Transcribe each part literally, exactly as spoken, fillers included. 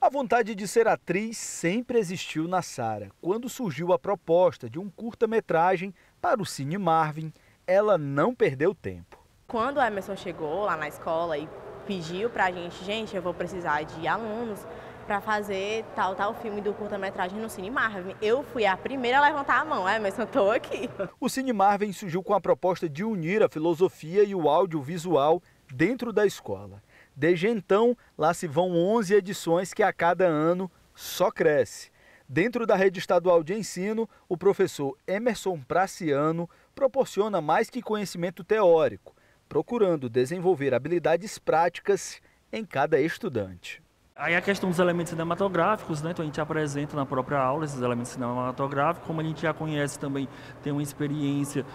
A vontade de ser atriz sempre existiu na Sara. Quando surgiu a proposta de um curta-metragem para o Cine Marvin, ela não perdeu tempo. Quando o Emerson chegou lá na escola e pediu pra gente, gente, eu vou precisar de alunos para fazer tal, tal filme do curta-metragem no Cine Marvin, eu fui a primeira a levantar a mão, Emerson, eu tô aqui. O Cine Marvin surgiu com a proposta de unir a filosofia e o audiovisual dentro da escola. Desde então, lá se vão onze edições que a cada ano só cresce. Dentro da rede estadual de ensino, o professor Emerson Praciano proporciona mais que conhecimento teórico, procurando desenvolver habilidades práticas em cada estudante. Aí a questão dos elementos cinematográficos, né? Então a gente apresenta na própria aula esses elementos cinematográficos, como a gente já conhece também, tem uma experiência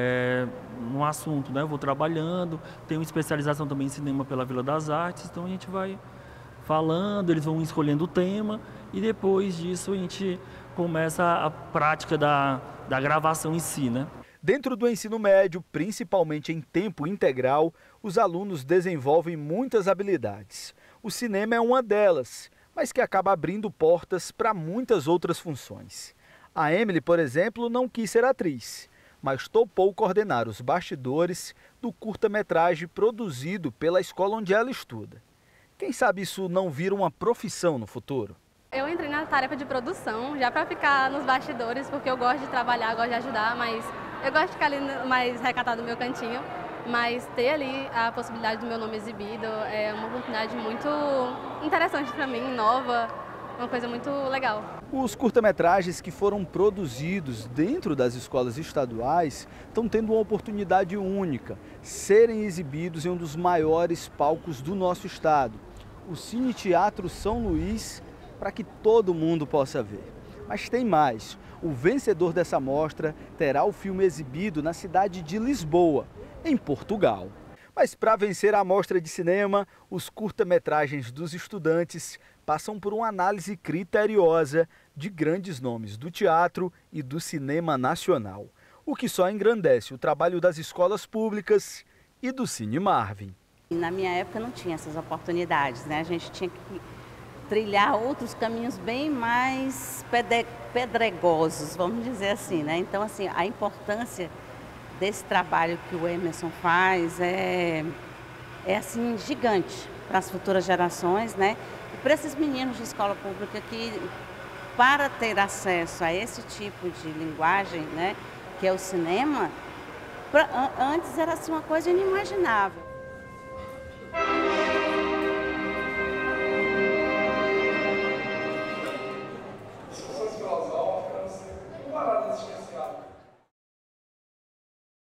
é, no assunto, né? Eu vou trabalhando, tenho uma especialização também em cinema pela Vila das Artes, então a gente vai falando, eles vão escolhendo o tema e depois disso a gente começa a prática da, da gravação em si, né? Dentro do ensino médio, principalmente em tempo integral, os alunos desenvolvem muitas habilidades. O cinema é uma delas, mas que acaba abrindo portas para muitas outras funções. A Emily, por exemplo, não quis ser atriz, mas topou coordenar os bastidores do curta-metragem produzido pela escola onde ela estuda. Quem sabe isso não vira uma profissão no futuro? Eu entrei na tarefa de produção já para ficar nos bastidores, porque eu gosto de trabalhar, gosto de ajudar, mas eu gosto de ficar ali mais recatado no meu cantinho. Mas ter ali a possibilidade do meu nome exibido é uma oportunidade muito interessante para mim, nova, uma coisa muito legal. Os curta-metragens que foram produzidos dentro das escolas estaduais estão tendo uma oportunidade única, serem exibidos em um dos maiores palcos do nosso estado, o Cine Teatro São Luís, para que todo mundo possa ver. Mas tem mais, o vencedor dessa mostra terá o filme exibido na cidade de Lisboa, em Portugal. Mas para vencer a mostra de cinema, os curta-metragens dos estudantes passam por uma análise criteriosa de grandes nomes do teatro e do cinema nacional, o que só engrandece o trabalho das escolas públicas e do Cine Marvin. Na minha época não tinha essas oportunidades, né? A gente tinha que trilhar outros caminhos bem mais pedregosos, vamos dizer assim, né? Então, assim, a importância desse trabalho que o Emerson faz é, é assim, gigante para as futuras gerações, né? E para esses meninos de escola pública que, para ter acesso a esse tipo de linguagem, né, que é o cinema, pra, antes era assim, uma coisa inimaginável.